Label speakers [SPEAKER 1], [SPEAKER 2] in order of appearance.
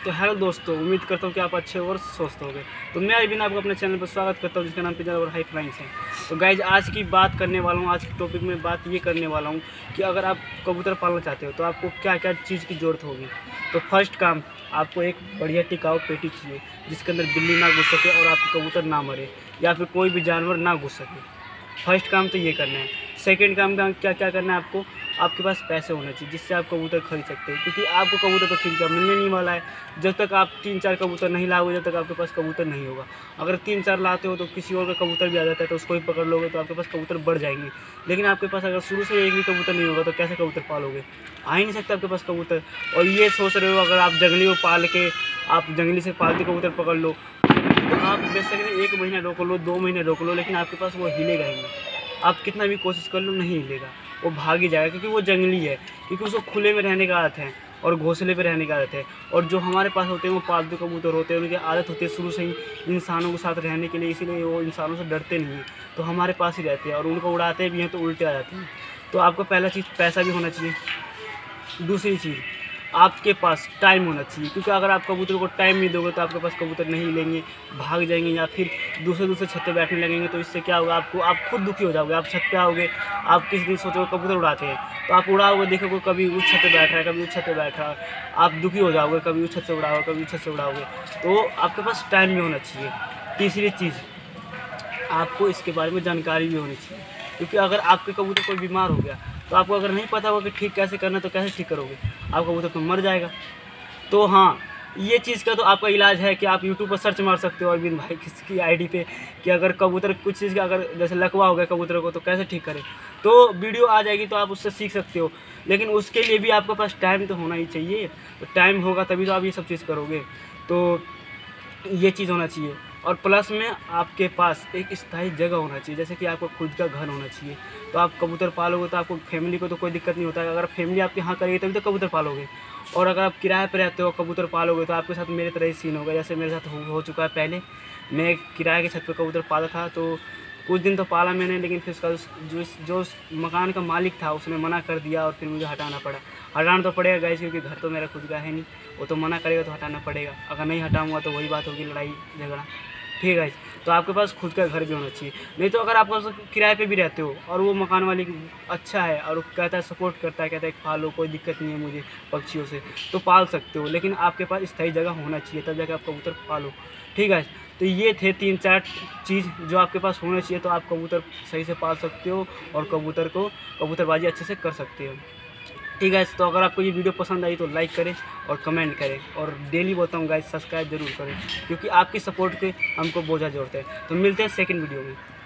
[SPEAKER 1] तो हेलो दोस्तों, उम्मीद करता हूँ कि आप अच्छे और स्वस्थ होंगे। तो मैं अरविंद आपको अपने चैनल पर स्वागत करता हूँ जिसका नाम पिज्जा और हाई फ्लाइंग्स है। तो गाइज आज की बात करने वाला हूँ, आज के टॉपिक में बात ये करने वाला हूँ कि अगर आप कबूतर पालना चाहते हो तो आपको क्या क्या चीज़ की ज़रूरत होगी। तो फर्स्ट काम, आपको एक बढ़िया टिकाऊ पेटी चाहिए जिसके अंदर बिल्ली ना घुस सके और आपके कबूतर ना मरे या फिर कोई भी जानवर ना घुस सके। फर्स्ट काम तो ये करना है। सेकंड काम का क्या क्या करना है आपको, आपके पास पैसे होने चाहिए जिससे आप कबूतर खरीद सकते हैं, क्योंकि आपको कबूतर तो फ्री का मिलने नहीं वाला है। जब तक आप 3-4 कबूतर नहीं लाओगे जब तक आपके पास कबूतर नहीं होगा। अगर 3-4 लाते हो तो किसी और का कबूतर भी आ जाता है तो उसको ही पकड़ लोगे तो आपके पास कबूतर बढ़ जाएंगे। लेकिन आपके पास अगर शुरू से एक भी कबूतर नहीं होगा तो कैसे कबूतर पालोगे, आ ही नहीं सकता आपके पास कबूतर। और ये सोच रहे हो अगर आप जंगली को पाल के आप जंगली से पालतू कबूतर पकड़ लो तो आप बेसिकली 1 महीना रोक लो, 2 महीने रोक लो, लेकिन आपके पास वो हिलेगा ही नहीं। आप कितना भी कोशिश कर लो नहीं हिलेगा, वो भाग ही जाएगा क्योंकि वो जंगली है, क्योंकि उसको खुले में रहने का आदत है और घोंसले पे रहने का आदत है। और जो हमारे पास होते हैं वो पालतू कबूतर होते हैं, उनकी आदत होती है शुरू से ही इंसानों के साथ रहने के लिए, इसीलिए वो इंसानों से डरते नहीं हैं, तो हमारे पास ही रहते हैं और उनको उड़ाते भी हैं तो उल्टे आ जाते हैं। तो आपको पहला चीज़ पैसा भी होना चाहिए। दूसरी चीज़, आपके पास टाइम होना चाहिए, क्योंकि अगर आप कबूतर को टाइम नहीं दोगे तो आपके पास कबूतर नहीं लेंगे, भाग जाएंगे या फिर दूसरे छत पे बैठने लगेंगे। तो इससे क्या होगा, आप खुद दुखी हो जाओगे। आप छत पे आओगे, आप किसी दिन सोचोगे कबूतर उड़ाते हैं तो आप उड़ाओगे, देखोगे कभी उस छत पे बैठ रहा है कभी उस छत पे बैठ रहा है, आप दुखी हो जाओगे, कभी उस छत से उड़ाओगे कभी उस छत से उड़ाओगे। तो आपके पास टाइम भी होना चाहिए। तीसरी चीज़, आपको इसके बारे में जानकारी भी होनी चाहिए, क्योंकि अगर आपके कबूतर कोई बीमार हो गया तो आपको अगर नहीं पता होगा कि ठीक कैसे करना तो कैसे ठीक करोगे, आपका कबूतर तो मर जाएगा। तो हाँ, ये चीज़ का तो आपका इलाज है कि आप यूट्यूब पर सर्च मार सकते हो अरविंद भाई किसकी आईडी पे कि अगर कबूतर कुछ चीज़ का अगर जैसे लकवा हो गया कबूतर को तो कैसे ठीक करें, तो वीडियो आ जाएगी तो आप उससे सीख सकते हो। लेकिन उसके लिए भी आपके पास टाइम तो होना ही चाहिए, तो टाइम होगा तभी तो आप ये सब चीज़ करोगे। तो ये चीज़ होना चाहिए। और प्लस में आपके पास एक स्थायी जगह होना चाहिए, जैसे कि आपको खुद का घर होना चाहिए। तो आप कबूतर पालोगे तो आपको फैमिली को तो कोई दिक्कत नहीं होता है, अगर फैमिली आपके यहाँ करेगी तभी तो कबूतर पालोगे। और अगर आप किराए पर रहते हो कबूतर पालोगे तो आपके साथ मेरे तरह ही सीन होगा, जैसे मेरे साथ हो चुका है। पहले मैं किराए के छत पर कबूतर पाला था तो कुछ दिन तो पाला मैंने, लेकिन फिर उसका जो मकान का मालिक था उसने मना कर दिया और फिर मुझे हटाना पड़ा। हटाना तो पड़ेगा गाइस, क्योंकि घर तो मेरा खुद का है नहीं, वो तो मना करेगा तो हटाना पड़ेगा। अगर नहीं हटाऊंगा तो वही बात होगी, लड़ाई झगड़ा। ठीक है गाइस, तो आपके पास खुद का घर भी होना चाहिए। नहीं तो अगर आप किराए पे भी रहते हो और वो मकान वाले अच्छा है और वो कहता है सपोर्ट करता है, कहता है पालो कोई दिक्कत नहीं है मुझे पक्षियों से, तो पाल सकते हो। लेकिन आपके पास स्थायी जगह होना चाहिए तब जाकर आप कबूतर पालो। ठीक है, तो ये थे 3-4 चीज़ जो आपके पास होना चाहिए, तो आप कबूतर सही से पाल सकते हो और कबूतरबाजी अच्छे से कर सकते हो। ठीक है, तो अगर आपको ये वीडियो पसंद आई तो लाइक करें और कमेंट करें, और डेली बोलता हूँ गाइस सब्सक्राइब जरूर करें, क्योंकि आपकी सपोर्ट के हमको बहुत ज़्यादा ज़रूरत है। तो मिलते हैं सेकंड वीडियो में।